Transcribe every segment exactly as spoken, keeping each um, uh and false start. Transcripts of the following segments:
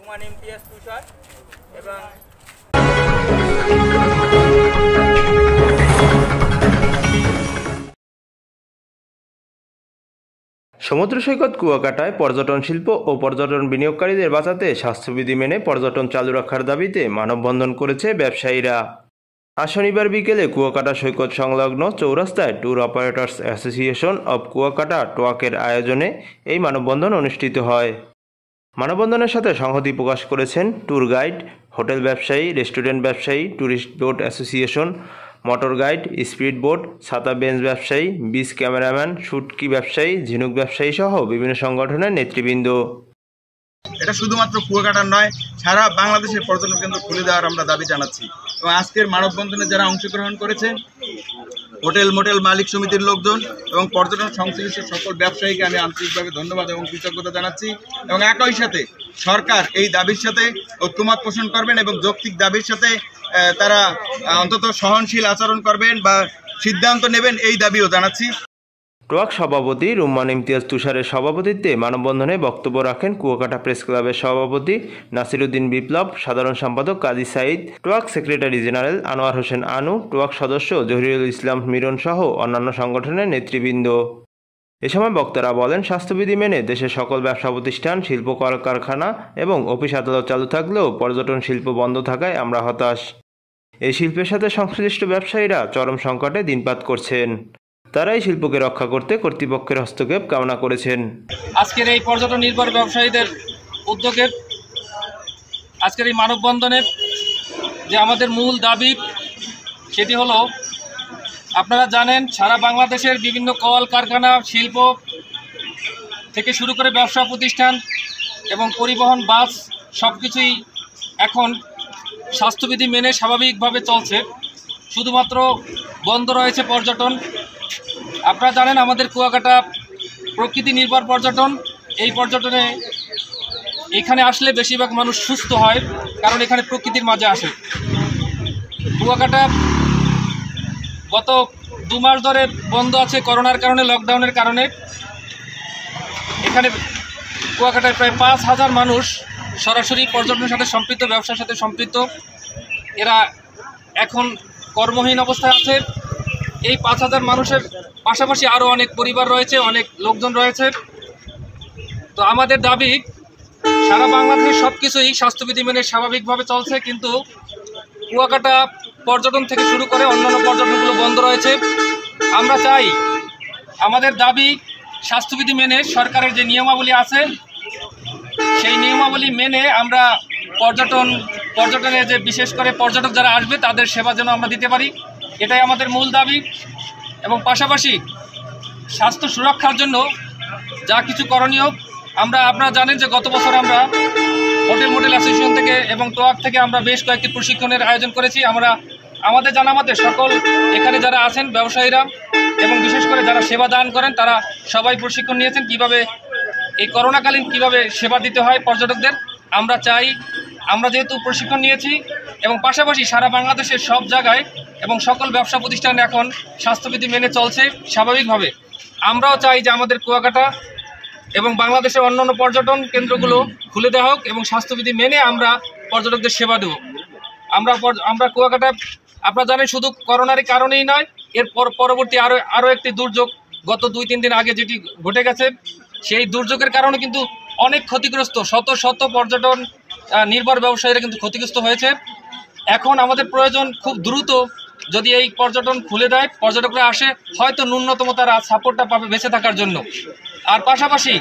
রুমান ইমতিয়াজ তুষার এবং সমুদ্র সৈকত কুয়াকাটায় পর্যটন শিল্প ও পর্যটন বিনিয়োগকারীদের বাঁচাতে স্বাস্থ্যবিধি মেনে পর্যটন চালু রাখার দাবিতে মানববন্ধন করেছে ব্যবসায়ীরা। আজ শনিবার বিকেলে কুয়াকাটা সৈকত সংলগ্ন চৌরাস্তায় tour operators association of Kuakata টোয়াকের আয়োজনে এই মানববন্ধন অনুষ্ঠিত হয়। মানববন্ধনের সাথে সংহতি প্রকাশ করেছেন ট্যুর গাইড, হোটেল ব্যবসায়ী, রেস্টুরেন্ট ব্যবসায়ী, tourist boat association, motor guide, speed boat, ছাতা বেঞ্চ ব্যবসায়ী, বিচ ক্যামেরাম্যান, শুটকি ব্যবসায়ী, ঝিনুক ব্যবসায়ী সহ বিভিন্ন সংগঠনের নেতৃবৃন্দ। এটা শুধুমাত্র কুয়াকাটার নয়, সারা বাংলাদেশের পর্যটন কেন্দ্র খুলে দেওয়ার আমরা দাবি জানাচ্ছি এবং আজকের মানববন্ধনে যারা অংশগ্রহণ করেছেন হোটেল মোটেল মালিক সমিতির লোকজন এবং পর্যটন সংশ্লিষ্ট সকল ব্যবসায়ীকে আমি আন্তরিকভাবে ধন্যবাদ এবং কৃতজ্ঞতা জানাচ্ছি এবং একই সাথে সরকার এই দাবির সাথে ঐক্যমত পোষণ করবেন এবং যৌক্তিক দাবির সাথে তারা অন্তত সহনশীল আচরণ করবেন বা সিদ্ধান্ত নেবেন এই দাবিও জানাচ্ছি। টোয়াক সভাপতি রুমান ইমতিয়াজ তুষারের সভাপতিত্বে মানববন্ধনে বক্তব্য রাখেন কুয়াকাটা প্রেস ক্লাবের সভাপতি নাসিরউদ্দিন বিপ্লব, সাধারণ সম্পাদক কাজী সাইদ, টোয়াক সেক্রেটারি জেনারেল আনোয়ার হোসেন আনু, টোয়াক সদস্য জহিরুল ইসলাম মিরন সহ অন্যান্য সংগঠনের নেতৃবৃন্দ। এ সময় বক্তারা বলেন, স্বাস্থ্যবিধি মেনে দেশের সকল ব্যবসা প্রতিষ্ঠান, শিল্প কলকারখানা এবং অফিস আদালত চালু থাকলেও পর্যটন শিল্প বন্ধ থাকায় আমরা হতাশ। এই শিল্পের সাথে সংশ্লিষ্ট ব্যবসায়ীরা চরম সংকটে দিনপাত করছেন। তারা এই শিল্পকে রক্ষা করতে কর্তৃপক্ষের হস্তক্ষেপ কামনা করেছেন। আজকের এই পর্যটন নির্ভর ব্যবসায়ীদের উদ্যোগে আজকের এই মানববন্ধনের যে আমাদের মূল দাবি সেটি হলো, আপনারা জানেন সারা বাংলাদেশের বিভিন্ন কল কারখানা, শিল্প থেকে শুরু করে ব্যবসা প্রতিষ্ঠান এবং পরিবহন, বাস সব কিছুই এখন স্বাস্থ্যবিধি মেনে স্বাভাবিকভাবে চলছে। শুধুমাত্র বন্ধ রয়েছে পর্যটন। আপনারা জানেন আমাদের কুয়াকাটা প্রকৃতি নির্ভর পর্যটন। এই পর্যটনে এখানে আসলে বেশিরভাগ মানুষ সুস্থ হয়, কারণ এখানে প্রকৃতির মাঝে আসে। কুয়াকাটা গত দু মাস ধরে বন্ধ আছে করোনার কারণে, লকডাউনের কারণে। এখানে কুয়াকাটায় প্রায় পাঁচ হাজার মানুষ সরাসরি পর্যটনের সাথে সম্পৃক্ত, ব্যবসার সাথে সম্পৃক্ত। এরা এখন কর্মহীন অবস্থায় আছে। এই পাঁচ হাজার মানুষের পাশাপাশি আরও অনেক পরিবার রয়েছে, অনেক লোকজন রয়েছে। তো আমাদের দাবি, সারা বাংলাদেশে সব কিছুই স্বাস্থ্যবিধি মেনে স্বাভাবিকভাবে চলছে, কিন্তু কুয়াকাটা পর্যটন থেকে শুরু করে অন্যান্য পর্যটনগুলো বন্ধ রয়েছে। আমরা চাই, আমাদের দাবি স্বাস্থ্যবিধি মেনে সরকারের যে নিয়মাবলী আছে সেই নিয়মাবলী মেনে আমরা পর্যটন পর্যটনে যে বিশেষ করে পর্যটক যারা আসবে তাদের সেবা যেন আমরা দিতে পারি, এটাই আমাদের মূল দাবি। এবং পাশাপাশি স্বাস্থ্য সুরক্ষার জন্য যা কিছু করণীয়, আমরা আপনারা জানেন যে গত বছর আমরা হোটেল মোটেল অ্যাসোসিয়েশন থেকে এবং টোয়াক থেকে আমরা বেশ কয়েকটি প্রশিক্ষণের আয়োজন করেছি। আমরা আমাদের জানা মতে সকল এখানে যারা আছেন ব্যবসায়ীরা এবং বিশেষ করে যারা সেবা দান করেন তারা সবাই প্রশিক্ষণ নিয়েছেন কিভাবে এই করোনাকালীন কিভাবে সেবা দিতে হয় পর্যটকদের। আমরা চাই, আমরা যেহেতু প্রশিক্ষণ নিয়েছি এবং পাশাপাশি সারা বাংলাদেশের সব জায়গায় এবং সকল ব্যবসা প্রতিষ্ঠান এখন স্বাস্থ্যবিধি মেনে চলছে স্বাভাবিকভাবে, আমরাও চাই যে আমাদের কুয়াকাটা এবং বাংলাদেশের অন্যান্য পর্যটন কেন্দ্রগুলো খুলে দেওয়া হোক এবং স্বাস্থ্যবিধি মেনে আমরা পর্যটকদের সেবা দেব। আমরা আমরা কুয়াকাটা আপনারা জানেন শুধু করোনার কারণেই নয়, এর পরবর্তী আরও আরও একটি দুর্যোগ গত দুই তিন দিন আগে যেটি ঘটে গেছে, সেই দুর্যোগের কারণে কিন্তু অনেক ক্ষতিগ্রস্ত শত শত পর্যটন নির্ভর ব্যবসায়ীরা কিন্তু ক্ষতিগ্রস্ত হয়েছে। এখন আমাদের প্রয়োজন খুব দ্রুত যদি এই পর্যটন খুলে দেয়, পর্যটকরা আসে, হয়তো ন্যূনতম তারা সাপোর্টটা পাবে বেঁচে থাকার জন্য। আর পাশাপাশি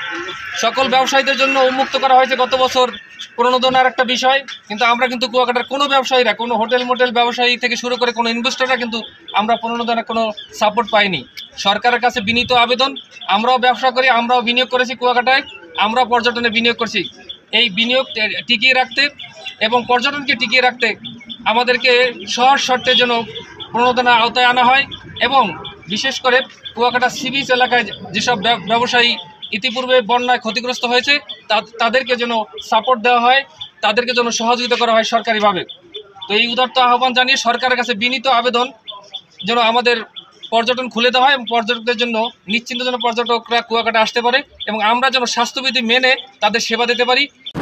সকল ব্যবসায়ীদের জন্য উন্মুক্ত করা হয়েছে গত বছর প্রণোদনার একটা বিষয়, কিন্তু আমরা কিন্তু কুয়াকাটার কোনো ব্যবসায়ীরা, কোনো হোটেল মোটেল ব্যবসায়ী থেকে শুরু করে কোনো ইনভেস্টররা কিন্তু আমরা প্রণোদনার কোনো সাপোর্ট পাইনি। সরকারের কাছে বিনীত আবেদন, আমরাও ব্যবসা করি, আমরাও বিনিয়োগ করেছি কুয়াকাটায়, আমরা পর্যটনে বিনিয়োগ করছি। এই বিনিয়োগ টিকিয়ে রাখতে এবং পর্যটনকে টিকিয়ে রাখতে আমাদেরকে সহজ শর্তে যেন প্রণোদনার আওতায় আনা হয় এবং বিশেষ করে কুয়াকাটা সি বিচ এলাকায় যেসব ব্যবসায়ী ইতিপূর্বে বন্যায় ক্ষতিগ্রস্ত হয়েছে তাদেরকে যেন সাপোর্ট দেওয়া হয়, তাদেরকে যেন সহযোগিতা করা হয় সরকারিভাবে। তো এই উদারত আহ্বান জানিয়ে সরকারের কাছে বিনীত আবেদন যেন আমাদের পর্যটন খুলে দেওয়া হয় এবং পর্যটকদের জন্য নিশ্চিন্ত যেন পর্যটকরা কুয়াকাটা আসতে পারে এবং আমরা যেন স্বাস্থ্যবিধি মেনে তাদের সেবা দিতে পারি।